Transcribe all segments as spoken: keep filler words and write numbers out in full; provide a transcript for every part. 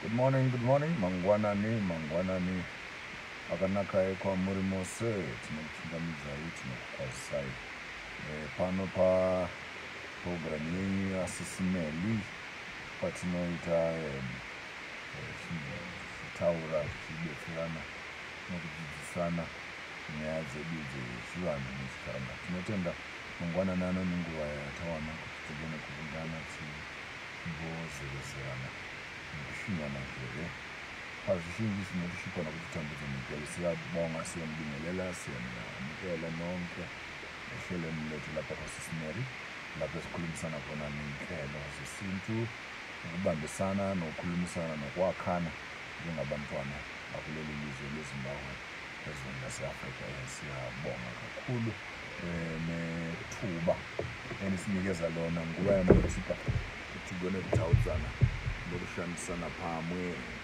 Good morning, good morning. Mangwanani, mangwanani. Akanaka kwa muri mose, tinokuchingamidzai, tinokukwazisai. Pano pa program yenyu ya Sis Melly patinoita taura tichidetserana nokudzidzisana nyaya dzedu dzechivanhu nechikaranga. Tinotenda mangwanani ano nenguva yatawana kuti tigone kuungana timbozevezerana nekushinyana njere pazvizhinji zvinotishupa nokutitambudza nyika siyabonga siyamubingelela siyamukela nonke ehlelweni lethu lapha kwa-Sis Melly lapho esikhulumisana khona ngenhlelo zesintu ukubambisana nokukhulumisana nokwakhana njengabantwana bakuleli lizwe leZimbabwe ezweni lase-Afrika. Siyabonga kakhulu nethuba enisinikeza lona nguba yamathipha ukuthi kugone kutawudzana lokushandisana phamwe.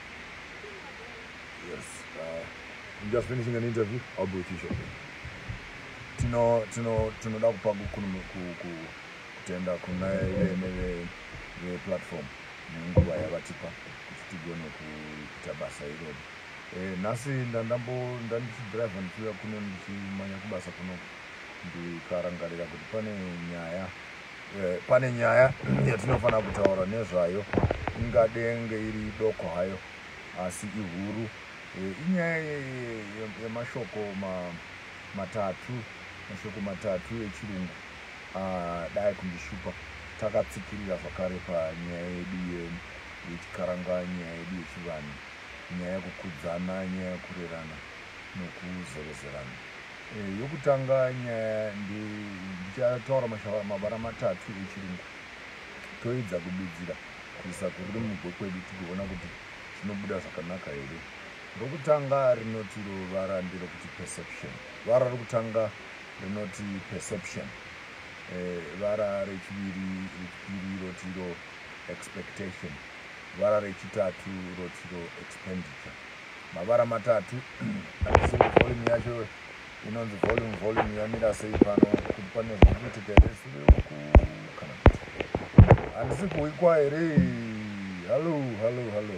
Yes, uh, I'm just finishing an interview. I'll be with you shortly. Tino tino tinoda kupa kutenda kuna ile ile platform nguva yavatipa kuti tigone kuita basa iroro. Eh, nasi ndandambo ndandichidrive ndichiuya kuno ndichimanya kubasa kuno ndikarangarira kuti pane nyaya eh, pane nyaya yatinofanira kutaura nezvayo, ingadenge iri doko hayo asi ihuru. Inyaya yemashoko matatu mashoko matatu echirungu dai kundishupa. Takatsikirira zvakare panyaya yedu yechikaranga, nyaya yedu yechivanhu, nyaya yekukudzana, nyaya yekurerana nokuzevezerana. Yokutanga nyaya ndichataura mavara matatu echirungu toedza kududzira kuisa kururimi kwedu tigoona kuti zvinobuda zvakanaka here. Rokutanga rinoti ruvara nderokuti perception. Vara rokutanga rinoti perception. Vara rechiviri rechipiri rotiro expectation. Vara rechitatu rotiro expenditure. Mavara matatu asi volume yacho inonzi volume volume yamira sei pano kuti pane zvekuitika here sure uku kana kuti handisi kuikwa here. Hallo hallo hallo,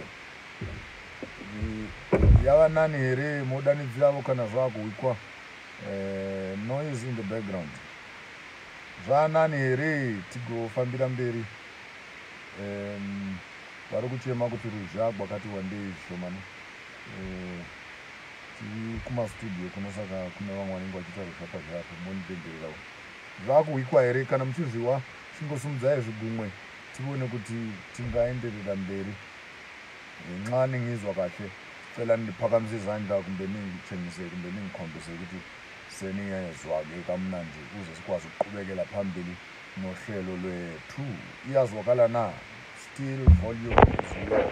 yava nani here modanidziravo kana zvakuikwa noise in the background zvanani here tigofambira mberi. Vari kuchema kuti ruzha gwakati wandei zvishomani tiri kumastudio kuno, saka kune vamwe vanenge vachiita ruzha pazvapo monipembererawo. Zvakuikwa here? Kana muchizviwa chingosumudzai zvigumwe tione kuti tingaenderera mberi. Nxa ningizwa kahle cela ndiphakamise izandla kumbe ningitshengise kumbe ningikhombise ukuthi seniyezwa-ke kamnandi ukuze sikwazi ukuqhubekela phambili nohlelo lwethu. Iyazwakala na? Still volume is low.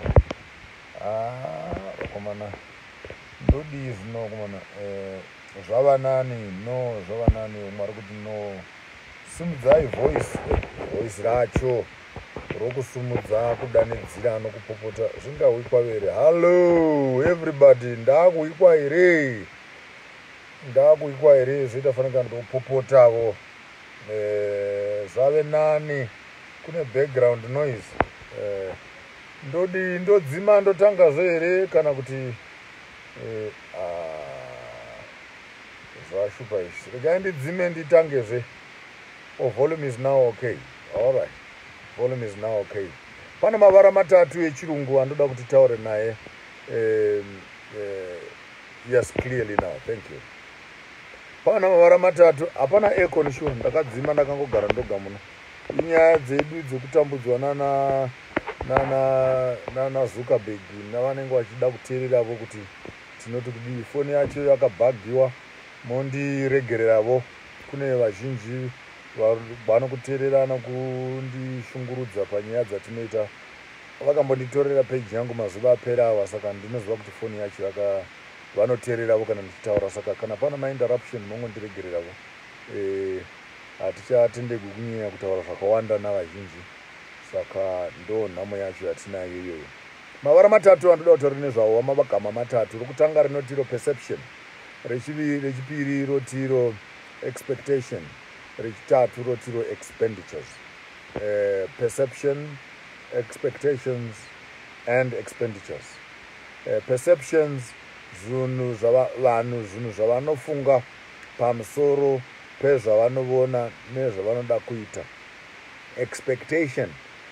Ah, komana ndodizi no komana eh zvava nani no zvava nani mwari kuti no simudzai voice voice racho rokusumudza kudanidzira nokupopota zvingauikwa here? Hallo everybody, ndakuikwa here? Ndakuikwa here? Zvoita fanira ndopopotavo eh zvave nani. Kune background noise eh ndodi ndodzima ndotangazve here kana kuti eh ah zvashupa izvi? Regai ndidzime nditangezve. Oh, volume is now okay. All right, volume is now okay. Pane mavara matatu echirungu andoda kuti taure naye. Um, uh, yes, clearly now. Thank you. Pane mavara matatu. Hapana air condition. Ndakadzima ndakangogara ndoga muno. Inyaya dzedu dzekutambudzwa nana nana nana Zuckerberg navanenge vachida kuteereravo kuti tinoti kudii foni yacho yakabhagiwa mondiregereravo. Kune vazhinji vanokuteerera nokundishungurudza panyaya dzatinoita. Vakambonditorera peji yangu mazuva apera awa, saka ndinoziva kuti foni yacho yaka vanoteereravo kana ndichitaura, saka kana pana mainterruption mongondiregereravo. Eh, hatichatendeki kunyanya kutaura zvakawanda navazhinji, saka ndo nhamo yacho yatinayo iyoyo. Mavara matatu andoda kutaura nezvawo, magama matatu. Rokutanga rinotiro perception, rechipiri rotiro expectation, rechitatu rotiro expenditures. Uh, perception, expectations, and expenditures. Uh, perceptions, zvinhu zvavanhu zvinhu zvavanofunga pamusoro pezvavanovona nezvavanoda kuita. Expectation,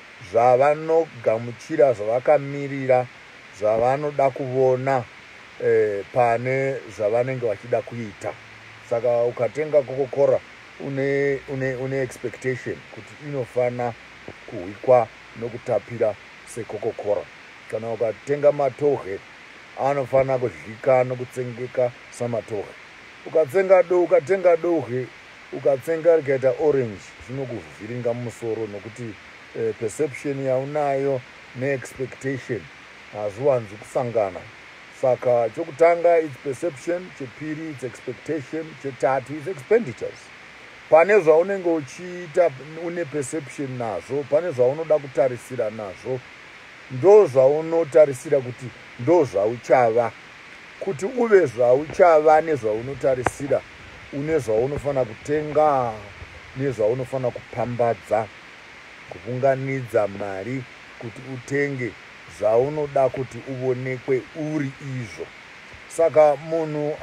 zvavanogamuchira, zvavakamirira, zvavanoda kuvona eh, pane zvavanenge vachida kuita. Saka ukatenga Coca-Cola une, une, une expectation kuti inofana kuhwikwa nokutapira seCoca-Cola. Kana ukatenga matohe anofana kudlika nokutsengeka samatohe. Ukatsenga do ukatenga dohe ukatsenga rikaita orange zvinokuvhiringa musoro nokuti eh, perception yaunayo neexpectation hazviwanzi kusangana. Saka chokutanga it's perception, chepiri it's expectation, chetatu it's expenditures. Pane zvaunenge uchiita une perception nazvo, pane zvaunoda kutarisira nazvo, ndo zvaunotarisira kuti ndo zvauchava. Kuti uve zvauchava nezvaunotarisira, une zvaunofana kutenga nezvaunofana kupambadza, kuunganidza mari kuti utenge zvaunoda kuti uonekwe uri izvo. Saka munhu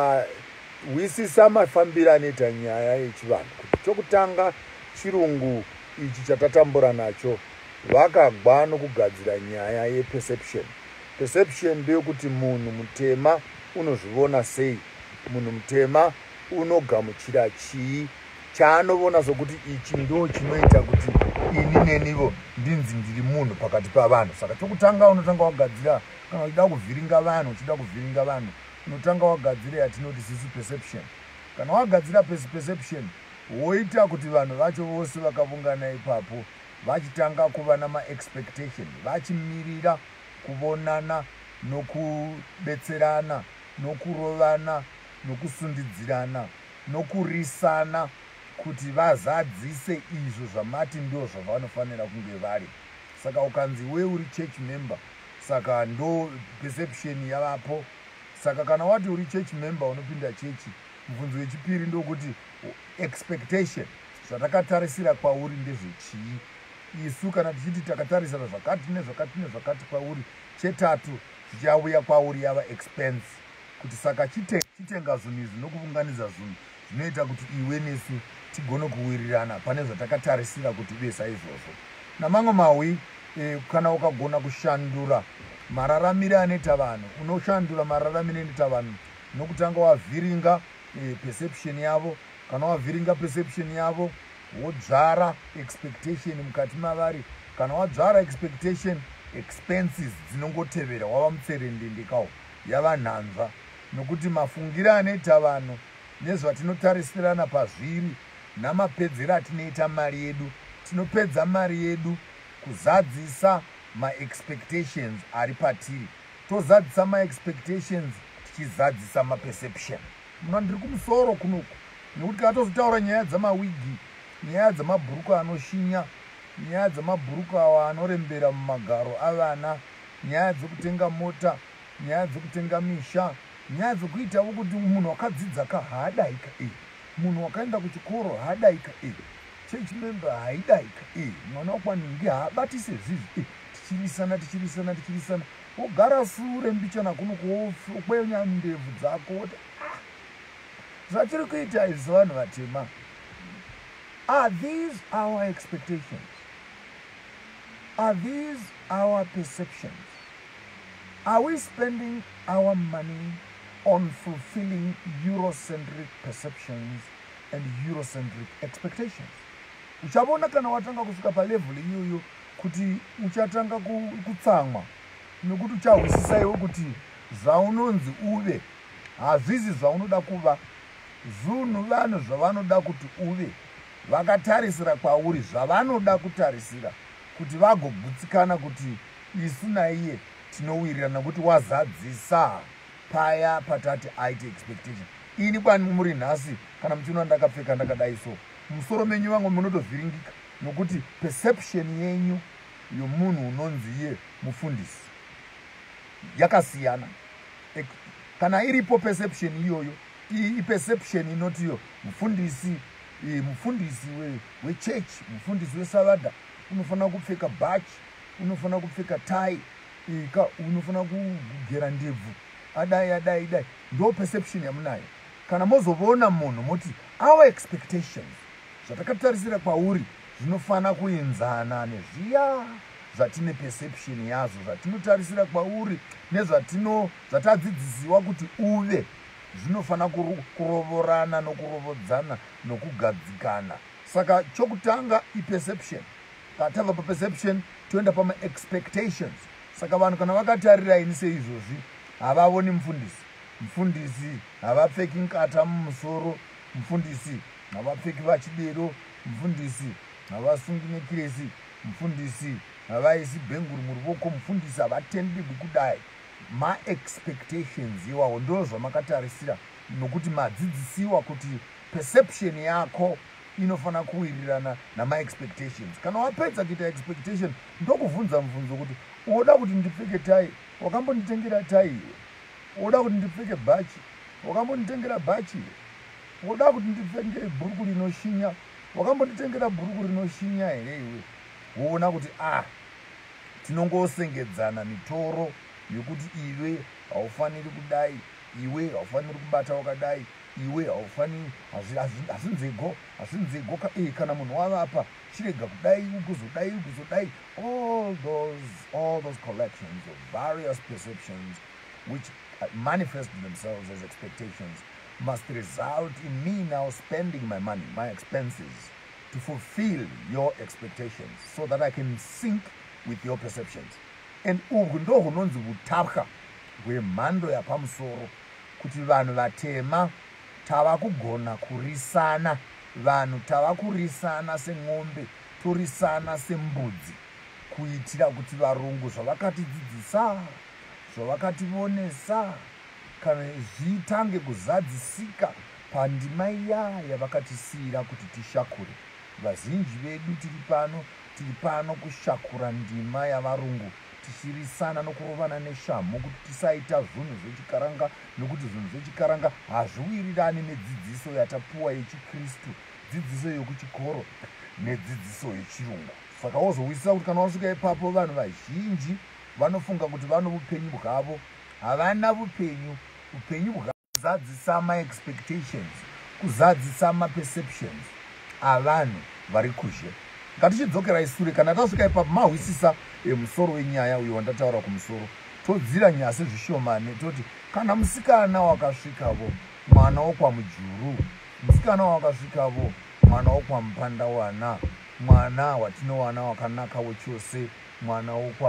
akawisisa mafambiro anoita nyaya yechivanhu, kuti chokutanga chirungu ichi chatatambura nacho vakagwa nokugadzira nyaya yeperception. Perception ndeyekuti munhu mutema unozvivona sei, munhu mutema unogamuchira chii, chaanovona sokuti ichi ndo chinoita kuti ini nenivo ndinzi ndiri munhu pakati pavanhu. Saka chokutanga unotanga wagadzira, kana uchida kuvhiringa vanhu, uchida kuvhiringa vanhu unotanga wagadzira yatinoti sisi perception. Kana wagadzira perception woita kuti vanhu vacho vose vakavungana ipapo vachitanga kuva namaexpectation, vachimirira kuvonana nokubetserana, nokurovana, nokusundidzirana, nokurisana kuti vazadzise izvo zvamati ndo zvavanofanira kunge vari. Saka ukanzi we uri church member, saka ndo perception yavapo. Saka kana wati uri church member unopinda chechi, mubvunzo wechipiri ndokuti expectation, zvatakatarisira kwauri ndezvechii. Isu kana tichiti takatarisira zvakati nezvakati nezvakati kwauri, chetatu chichauya kwauri yava expense. Kuti saka chitenga zvinhu izvi nokuunganidza zvinhu zvinoita kuti iwe nesu tigone kuwirirana pane zvatakatarisira kuti uve saizvozvo. Namamwe mawi eh, kana ukagona kushandura mararamiro anoita vanhu, unoshandura mararamiro anoita vanhu nokutanga wavhiringa eh, perception yavo. Kana wavhiringa perception yavo wodzvara expectation mukati mavari. Kana wadzvara expectation, expenses dzinongotevera, wava mutserendendekawo, yava nhanzva. Nokuti mafungiro anoita vanhu nezvatinotarisirana pazviri namapedzero atinoita mari yedu, tinopedza mari yedu kuzadzisa maexpectations ari patiri. Tozadzisa maexpectations tichizadzisa maperception. Muna ndiri kumusoro kunoku, nokuti kana tozotaura nyaya dzamawigi, nyaya dzamabhuruku anoshinya, nyaya dzamabhuruku awa anorembera mumagaro avana, nyaya dzekutenga mota, nyaya dzekutenga misha, nyaya dzekuitawo kuti munhu wakadzidza ka haadaika e, munhu wakaenda kuchikoro haadaika e, church member haidaika e, mwana wakwanhingi haabatise zizvi e, tichirisana tichirisana tichirisana, wogara sure mbichana kuno kwenya ndebvu dzako woti ah, zvatiri kuita izvi vanhu vatema. Are these our expectations? Are these our perceptions? Are we spending our money on fulfilling Eurocentric perceptions and Eurocentric expectations? Uchavona kana watanga kusvika palevel iyoyo kuti uchatanga kutsamwa, nokuti uchahwisisa iwe kuti zvaunonzi uve hazvisi zvaunoda kuva. Zvinhu vanhu zvavanoda kuti uve vakatarisira kwauri zvavanoda kutarisira kuti vagogutsikana kuti isu naiye tinowirirana, kuti wazadzisa paya patati aite expectation. Ini kwani muri nhasi kana muchino ndakapfeka ndakadai so, musoro menyu vangu munotovhiringika nokuti perception yenyu yomunhu unonzi iye mufundisi yakasiyana. Kana iripo perception iyoyo, i perception inotiyo mufundisi mufundisi wechurch, mufundisi wesavada unofana kupfeka bhachi, unofana kupfeka tai, ika unofana kugera ndebvu adai adai dai ndo perception yamunayo. Kana mozoona munhu moti our expectations zvatakatarisira kwauri zvinofana kuenzana nezviya zvatine perception yazo zvatinotarisira kwauri nezvatino zvatadzidzisiwa kuti uve zvinofana kurovorana nokurovodzana nokugadzikana. Saka chokutanga iperception. Katava pa perception toenda pama expectations. Saka vanhu kana vakatarira ini seizvozvi havavoni mufundisi. Mufundisi havapfeki nkata mumusoro. Mufundisi havapfeki vachidero. Mufundisi havasungi nekiresi. Mufundisi havaisi bhenguru muruoko. Mufundisi havatendi kudai. Ma expectations iwawo ndo zvamakatarisira nokuti madzidzisiwa kuti perception yako inofana kuwirirana nama expectations. Kana wapedza kuita expectation ndokuvunza mubvunzo kuti unoda kuti ndipfeke tai, wakambonditengera tai iwe? Unoda kuti ndipfeke bhachi, wakambonditengera bhachi iwe? Unoda kuti ndipfeke bhuruku rinoshinya, wakambonditengera bhuruku rinoshinya here iwe? Woona kuti ah tinongosengedzana mitoro yekuti iwe haufaniri kudai, iwe haufaniri kubata wakadai, iwe haufaniri hazinzego hazinzego eh kana munhu wavapa chirega kudai ukuzodai ukuzodai. All those all those collections of various perceptions which manifest themselves as expectations must result in me now spending my money, my expenses, to fulfill your expectations so that I can sync with your perceptions. And uku ndo hunonzi utapwa hwemhando yapamusoro kuti vanhu vatema tava kugona kurisana, vanhu tava kurisana seng'ombe, torisana sembudzi, kuitira kuti varungu zvavakatidzidzisa, zvavakativonesa kana zvitange kuzadzisika pandima iya yavakatisiyira kuti tishakure. Vazhinji vedu tiri pano tiri pano kushakura ndima yavarungu, tichirisana nokurovana neshamhu kuti tisaita zvinhu zvechikaranga, nokuti zvinhu zvechikaranga hazviwirirani nedzidziso yatapuwa yechikristu, dzidziso yokuchikoro nedzidziso yechirungu. Saka wozowisisa kuti kana wasvika ipapo vanhu vazhinji vanofunga kuti vano upenyu bwavo. Havana upenyu. Upenyu bwavo kuzadzisa ma expectations, kuzadzisa ma perceptions avanhu vari kuzhe. Ngatichidzokera isure kana tasvika ipapo mahwisisa emusoro wenyaya uyo wandataura kumusoro, todzira nyasi zvishomane toti kana musikana wakasvikavo mwana wokwamujuru, musikana wakasvikavo mwana wokwamupandawana, mwana watinowana wakanaka wechose, mwana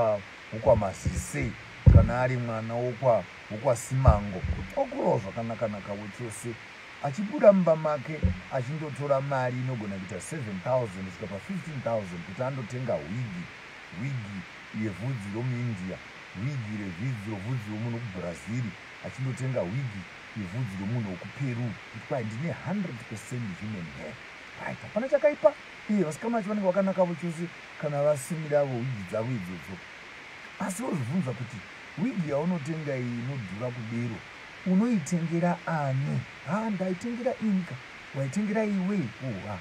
wokwamazise, kana ari mwana wokwasimango, okurawo zvakanakanaka wechose, achibuda mumba make achindotora mari inogona kuita seven thousand kusvika pa fifteen thousand kuti andotenga wigi, wigi yevhudzi romuindia, wigi revhudzi rovhudzi romunhu wokubrazil, achindotenga wigi yevhudzi romunhu wokuperu, kuti kwai ndine one hundred percent human hair. Right, hapana chakaipa. Iye vasikana vacho vanenge vakanaka chose kana vasimiravo wigi dzavo idzodzo. Asi wozvibvunza kuti wigi yaunotenga iyi inodhura kudero unoitengera ani? Ha, ndaitengera inika. Waitengera iwe? Oha.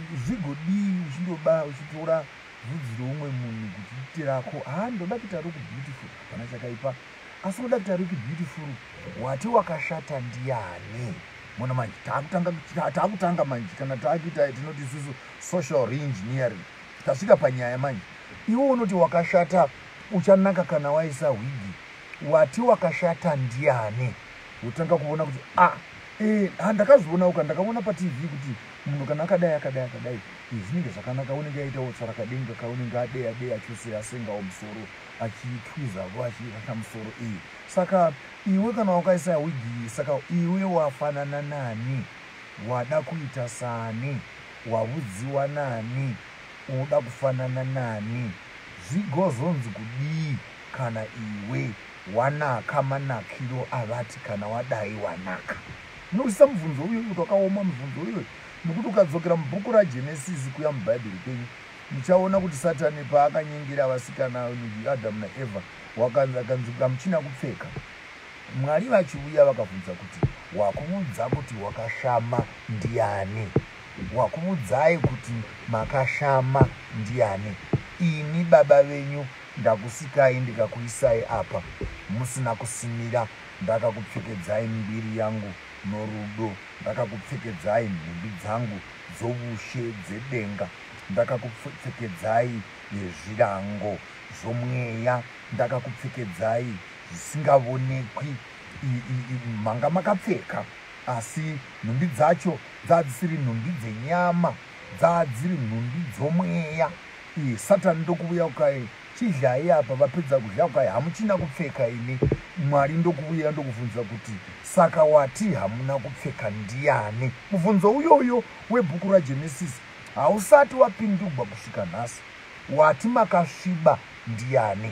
Zvigodii uchindoba uchitora vhudzi roumwe munhu kuti ite rako? Ha, ndoda kuita roku beautiful. Hapana chakaipa. Asi unoda kuita roku beautiful wati wakashata ndiani? Mona manje taakutanga taakutanga manje kana taakita tinoti isusu social reengineering. Tasvika panyaya manje. Iwe unoti wakashata uchanaka kana waisa wigi. Wati wakashata ndiani? Utanga kuona kuti ah eh handakazviona uka ndakaona pa T V kuti munhu kana akadai akadai akadai izvinenge zvakanaka, unenge aita utsara kadenga kaunenge adeya deya chose asenga omusoro achitwiza vo achirata musoro iyi. Saka iwe kana wakaisa wigi, saka iwe wafanana nani? Wada kuita sani? Wavudziwa nani? Unoda kufanana nani? Zvigozonzi kudii kana iwe wanaka manakiro avati kana wadai wanaka? Unoisa mubvunzo uyu wakaoma mubvunzo uyu, nokuti ukadzokera mubhuku raGenesis kuya mubhaibheri penyu muchaona kuti Satani paakanyengera vasikana Adamu naEvha wakanzi akanzi kamuchina kupfeka, Mwari vachiuya vakabvunza kuti wakuudza kuti wakashama ndiani? Wakuudzai kuti makashama ndiani? Ini baba venyu ndakusikai ndikakuisai apa musina kusimira, ndakakupfekedzai mbiri yangu norudo, ndakakupfekedzai nhumbi dzangu dzovushe dzedenga, ndakakupfekedzai nezvirango zvomweya, ndakakupfekedzai zvisingavonekwi manga makapfeka, asi nhumbi dzacho dzadzisiri nhumbi dzenyama, dzadziri nhumbi dzomweya. Satani ndokuuya ukai chidlai apa, vapedza kudya ukai hamuchina kupfeka ini. Mwari ndokuuya ndokubvunza kuti saka wati hamuna kupfeka ndiani? Mubvunzo uyoyo webhuku raGenesis hausati wapindurwa kusvika nhasi. Wati makasviba ndiani?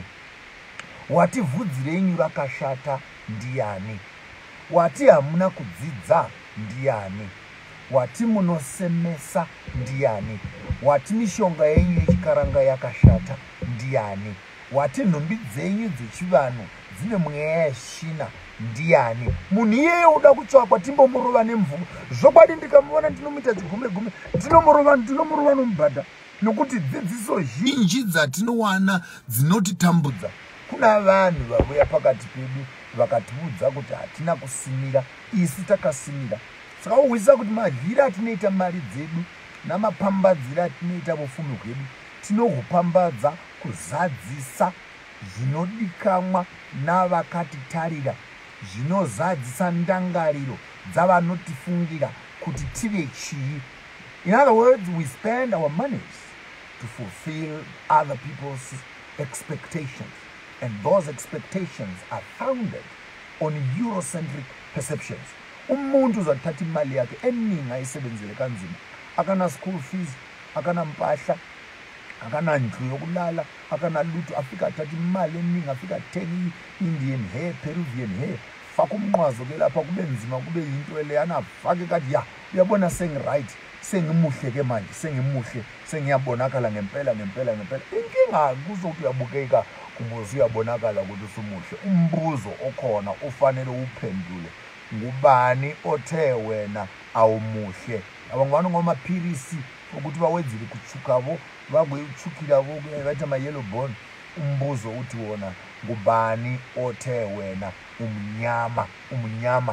Wati vhudzi renyu rakashata ndiani? Wati hamuna kudzidza ndiani? Wati munosemesa ndiani? Wati mishonga yenyu yechikaranga yakashata ndiani? Wati nhumbi dzenyu dzechivanhu dzine mweya yeshina ndiani? Munhu iyeyo uda kutsvakwa timbomurova nemvumo. Zvokwadi ndikamuona ndinomuita chigume gume, ndinomurova ndinomurova nomubhadha, nokuti dzidziso zhinji dzatinowana dzinotitambudza. Kuna vanhu vauya pakati pedu vakatiudza kuti hatina kusimira, isi takasimira. Saka uwisa kuti madhira atinoita mari dzedu namapambadziro atinoita upfumi hwedu, tinohupambadza kuzadzisa zvinodikanwa navakatitarira, zvinozadzisa ndangariro dzavanotifungira kuti tive chii. In other words, we spend our monies to fulfill other people's expectations, and those expectations are founded on Eurocentric perceptions. Umuntu uzathatha imali yakhe eningi ayisebenzele kanzima, akana school fees, akana mpahla, akana ndlu yokulala, akana lutho, afika athatha imali eningi, afika athenga Indian hair, Peruvian hair, faka umnqwazo ke lapha kube nzima, kube yinto eleyana afake kathi ya uyabona sengi-right, sengimuhle ke manje, sengimuhle, sengiyabonakala ngempela ngempela ngempela. Inkinga kuzokuthi uyabukeka kumbuzo uyabonakala ukuthi usumuhle. Umbuzo okhona ufanele uphendule, ngubani othe wena awumuhle? Abangwana ngomaphilisi ukuthi bawenzile kuthukabo bakuyuthukilabo bathi ama yellow bone. Umbuzo uthi wona ngubani othe wena umnyama? Umnyama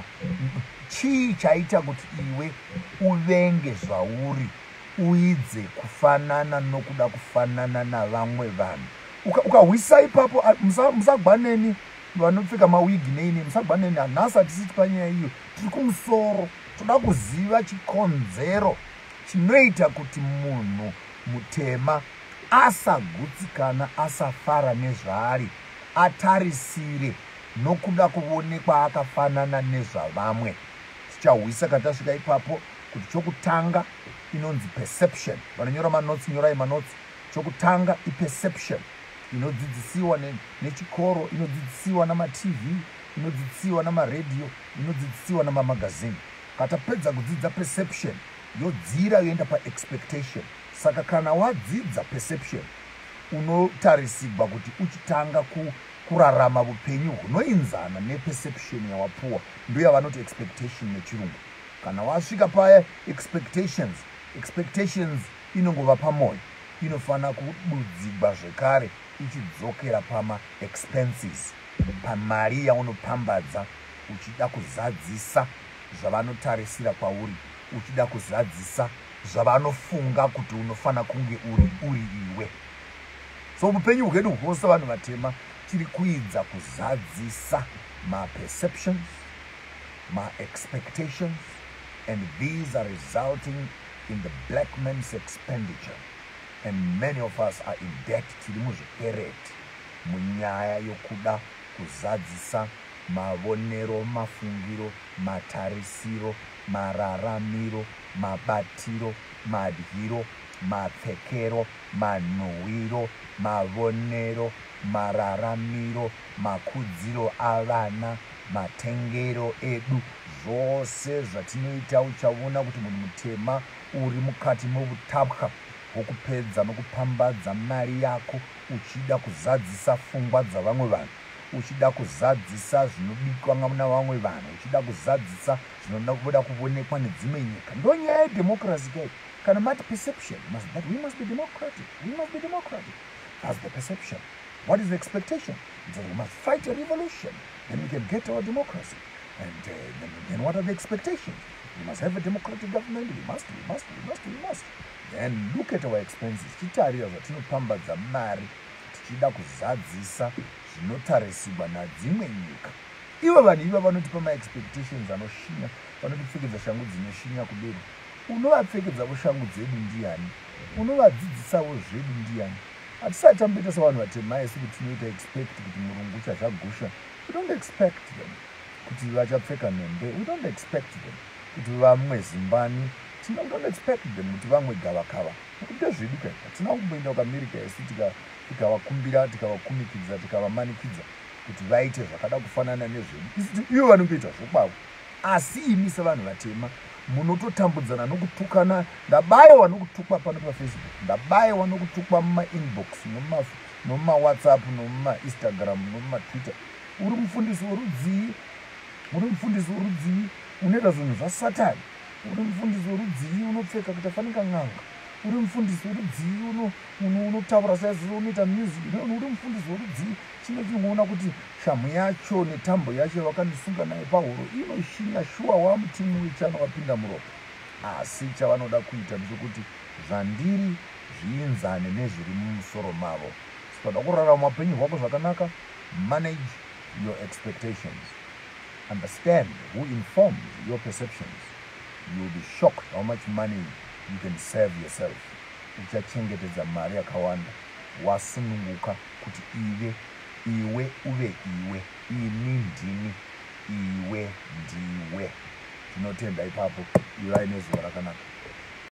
chi chaita kuti iwe uvenge zvauri, uidze kufanana nokuda kufanana navamwe vanhu. Ukahwisa ipapo musagwaneni vanopfeka mawigi neini, musagwaneni hanhasi hatisiti panyaya iyo, tiri kumusoro. Toda kuziva chikonzero chinoita kuti munhu mutema asagutsikana, asafara nezvaari, atarisire nokuda kuonekwa akafanana nezvavamwe. Tichahwisa kana tasvika ipapo kuti chokutanga inonzi perception. Vanonyora manotsi, nyorai manotsi. Chokutanga iperception, inodzidzisiwa nechikoro, inodzidzisiwa nama-T V, inodzidzisiwa nama-radio, inodzidzisiwa nama-magazine. Katapedza kudzidza perception, yodzira yoenda pa-expectation. Saka kana wadzidza perception, unotarisirwa kuti uchitanga ku kurarama upenyu hunoinzana neperception yawapuwa. Ndiyo yavanoti expectation nechirungu. Kana wasvika paya expectations, expectations inongova pamoyo, inofana kubudzigwa zvekare ichidzokera pama expenses, pamari yaunopambadza uchida kuzadzisa zvavanotarisira kwauri, uchida kuzadzisa zvavanofunga kuti unofana kunge uri uri iwe. So upenyu hwedu hwose vanhu vatema tiri kuidza kuzadzisa ma perceptions, my expectations, and these are resulting in the black man's expenditure. And many of us are in debt tiri muzvikereti munyaya yokuda kuzadzisa mavonero, mafungiro, matarisiro, mararamiro, mabatiro, madyiro, mapfekero, manhuhwiro, mavonero, mararamiro, makudziro avana, matengero edu. Zvose zvatinoita uchaona kuti munhu mutema uri mukati mobutapwa hwokupedza nokupambadza mari yako uchida kuzadzisa pfungwa dzavamwe vanhu, uchida kuzadzisa zvinodikwa navamwe vanhu, uchida kuzadzisa zvinoda kuonekwa nedzimwe nyika. Ndo nyaya yedemocracy ke. Kana mati perception, must that we must be democratic. We must be democratic. That's the perception. What is the expectation? It's that we must fight a revolution, then we can get our democracy. And uh, then, then what are the expectations? We must have a democratic government. We must, we must, we must, we must. Then look at our expenses. Titarira zvatinopambadza mari tichida kuzadzisa zvinotarisirwa nadzimwe nyika. Ivo vanhu ivo vanotipa ma-expectations anoshinya, vanotipfekedza shangu dzinoshinya kudero. Unovapfekedzawo shangu dzedu ndiani? Unovadzidzisawo zvedu ndiani? Hatisati tamboita savanhu vatema esi kuti tinoita expect kuti murungu uchazvagusha. We don't expect them kuti vachapfeka nhembe. We don't expect them kuti vamwe zimbani. We don't expect them kuti vamwe gavakava. Nekuti zvedu kai hatina kumboenda kuAmerica esi tikavakumbira, tikavakumikidza, tikavamanikidza kuti vaite zvakada kufanana nezvedu. Ivo vanongoita zvokwavo. Asi imi sevanhu vatema munototambudzana nokutukana. Ndabayiwa nokutukwa pano paFacebook, ndabayiwa nokutukwa muma-inbox, nomuma-WhatsApp, nomuma-Instagram, nomuma-Twitter. Uri mufundisi worudzii, uri mufundisi worudzii, unoita zvinhu zvasatani. Uri mufundisi worudzii, unopfeka kuti afanika n'anga. Uri mufundisi worudzii, unotaura saizvozvo, unoita music. Uri mufundisi worudzii, chino chinoona kuti shamhu yacho netambo yacho vakandisunga naye pahuro inoshinya shuwa wamutimu wechana wapinda muropa. Asi chavanoda kuita ndechekuti zvandiri zviinzane nezviri mumusoro mavo. Saka kurarama upenyu hwako zvakanaka, manage your expectations. Understand who informs your perceptions. You will be shocked how much money you can save yourself. Uchachengetedza mari yakawanda wasununguka kuti ive iwe uve iwe, ini ndini, iwe ndiwe. Tinotenda ipapo ivai nezuva rakanaka.